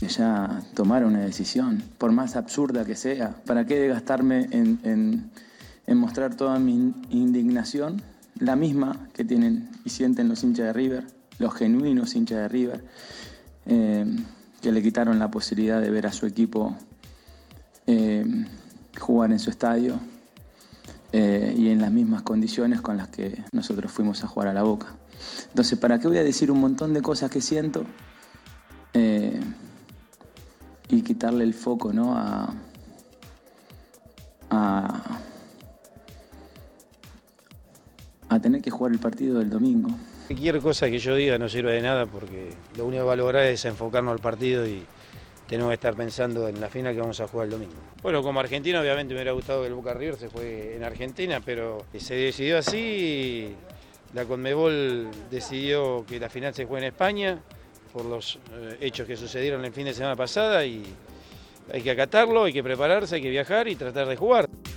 que ya tomara una decisión, por más absurda que sea. ¿Para qué gastarme en mostrar toda mi indignación? La misma que tienen y sienten los hinchas de River, los genuinos hinchas de River, que le quitaron la posibilidad de ver a su equipo jugar en su estadio y en las mismas condiciones con las que nosotros fuimos a jugar a La Boca. Entonces, ¿para qué voy a decir un montón de cosas que siento y quitarle el foco, ¿no? a tener que jugar el partido del domingo? Cualquier cosa que yo diga no sirve de nada porque lo único que va a lograr es enfocarnos al partido y tenemos que estar pensando en la final que vamos a jugar el domingo. Bueno, como argentino obviamente me hubiera gustado que el Boca River se juegue en Argentina, pero se decidió así. La Conmebol decidió que la final se juegue en España por los hechos que sucedieron el fin de semana pasada y hay que acatarlo, hay que prepararse, hay que viajar y tratar de jugar.